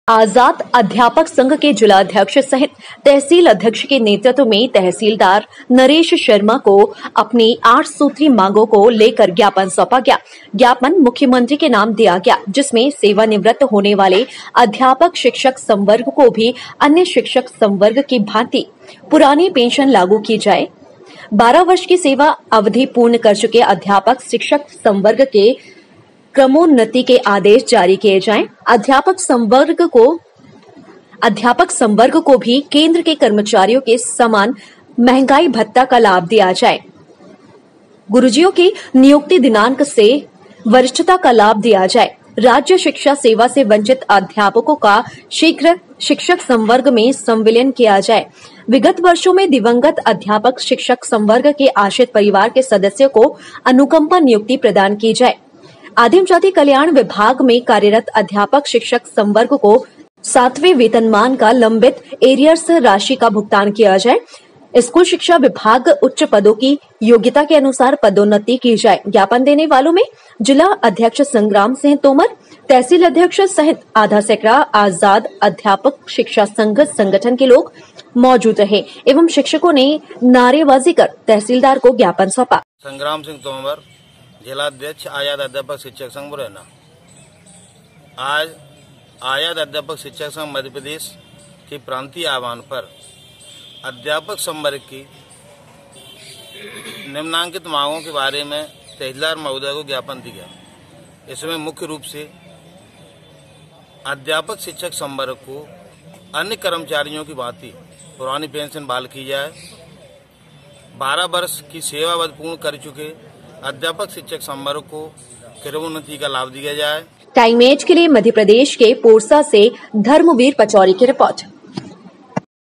आजाद अध्यापक संघ के जिलाध्यक्ष सहित तहसील अध्यक्ष के नेतृत्व में तहसीलदार नरेश शर्मा को अपनी 8 सूत्री मांगों को लेकर ज्ञापन सौंपा गया। ज्ञापन मुख्यमंत्री के नाम दिया गया, जिसमें सेवानिवृत्त होने वाले अध्यापक शिक्षक संवर्ग को भी अन्य शिक्षक संवर्ग की भांति पुरानी पेंशन लागू की जाए। 12 वर्ष की सेवा अवधि पूर्ण कर चुके अध्यापक शिक्षक संवर्ग के क्रमोन्नति के आदेश जारी किए जाएं। अध्यापक संवर्ग को भी केंद्र के कर्मचारियों के समान महंगाई भत्ता का लाभ दिया जाए। गुरुजियों की नियुक्ति दिनांक से वरिष्ठता का लाभ दिया जाए। राज्य शिक्षा सेवा से वंचित अध्यापकों का शीघ्र शिक्षक संवर्ग में संविलियन किया जाए। विगत वर्षों में दिवंगत अध्यापक शिक्षक संवर्ग के आश्रित परिवार के सदस्यों को अनुकंपा नियुक्ति प्रदान की जाए। आदिम जाति कल्याण विभाग में कार्यरत अध्यापक शिक्षक संवर्ग को 7वें वेतनमान का लंबित एरियर्स राशि का भुगतान किया जाए। स्कूल शिक्षा विभाग उच्च पदों की योग्यता के अनुसार पदोन्नति की जाए। ज्ञापन देने वालों में जिला अध्यक्ष संग्राम सिंह तोमर, तहसील अध्यक्ष सहित आधा सैकड़ा आजाद अध्यापक शिक्षा संघ संगठन के लोग मौजूद रहे एवं शिक्षकों ने नारेबाजी कर तहसीलदार को ज्ञापन सौंपा। संग्राम सिंह तोमर, जिलाध्यक्ष आजाद अध्यापक शिक्षक संघ मुरैना। आज आजाद अध्यापक शिक्षक संघ मध्य प्रदेश के प्रांतीय आह्वान पर अध्यापक संवर्ग की निम्नांकित मांगों के बारे में तहसीलदार महोदय को ज्ञापन दिया। इसमें मुख्य रूप से अध्यापक शिक्षक संवर्ग को अन्य कर्मचारियों की भांति पुरानी पेंशन बहाल की जाए। 12 वर्ष की सेवा अवधि पूर्ण कर चुके अध्यापक शिक्षक संवर्ग को क्रमोन्नति का लाभ दिया जाए। टाइम एज के लिए मध्य प्रदेश के पोरसा से धर्मवीर पचौरी की रिपोर्ट।